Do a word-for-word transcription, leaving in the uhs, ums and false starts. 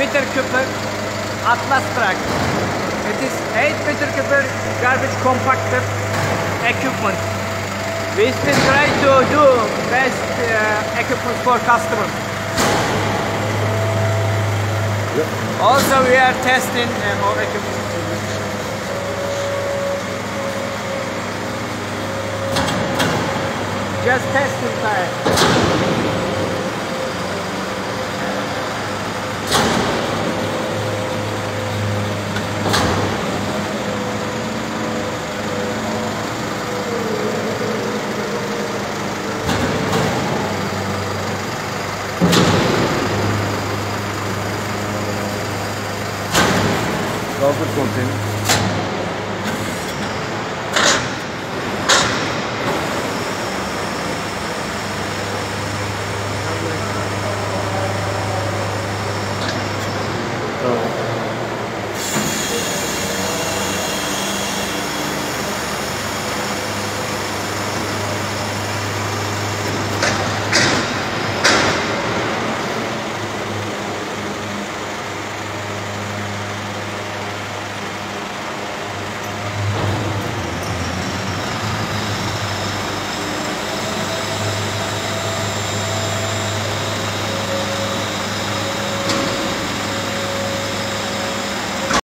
meter cuber Atlas truck. It is eight meter cuber garbage compactor equipment. We still try to do best uh, equipment for customers. Yep. Also, we are testing uh, our equipment. Just testing time. Kaldır konteyner.